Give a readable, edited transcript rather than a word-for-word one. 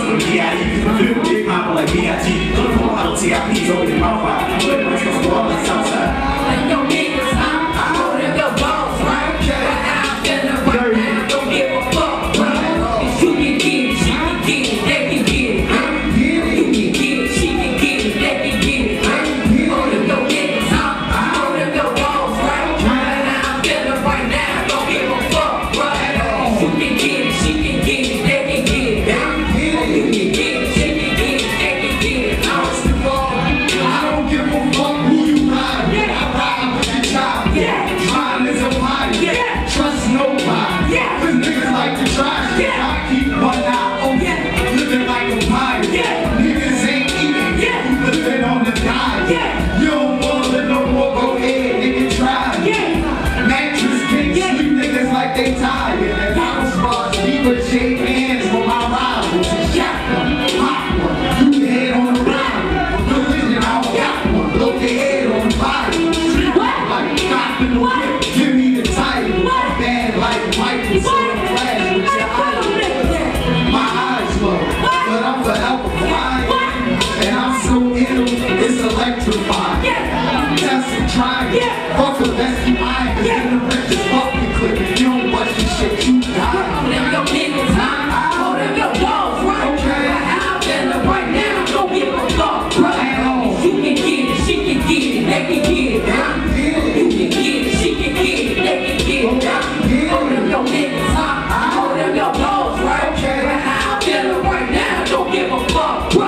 with D.I.E. Big Papa like B.I.G. Put a phone out T.I.P.'s over in my fire. I'm putting my trust on the south side. Like your niggas, I'm holding your balls, right? But I'm feeling right now, don't give a fuck, right? If you can get it, she can get it, they can get it. You can get it, she can get it, they can get it. Holding your niggas, I'm holding your balls, right? But I'm feeling right now, don't give a fuck, right? If you can get it, she can get it, they can get it. You can get it, she can get it, they can get it. I don't give a fuck who you ride with. I ride with your child. Trying is a party. Trust nobody. Cause niggas like to try shit. I keep one eye open. Living like a pirate. Niggas ain't eating. Living on the diet. You don't wanna live no more, go ahead, nigga, try. Mattress can't sleep niggas like they tired. And I don't spot deeper shake hands for my rivals. Shotgun, hot one. You head on the ride. Religion, I got one. Look ahead on the body. Street like cop in the whip. Give me the title. Bad like Michael. So I'm flash with your eyes. My eyes low, but I'm forever flying. And I'm so ill, it's electrifying. Test and try it. Fuck the best you mind. Cause in the richest fucking clip. If you don't watch this shit, you die. Holding your niggas, I'm holding your balls, right? I'm feeling right now, don't give a fuck, right? You can get it, she can get it, they can get it. You can get it, she can get it, they can get it. Holding your niggas, I'm holding your balls, right? I'm feeling right now, don't give a fuck, right?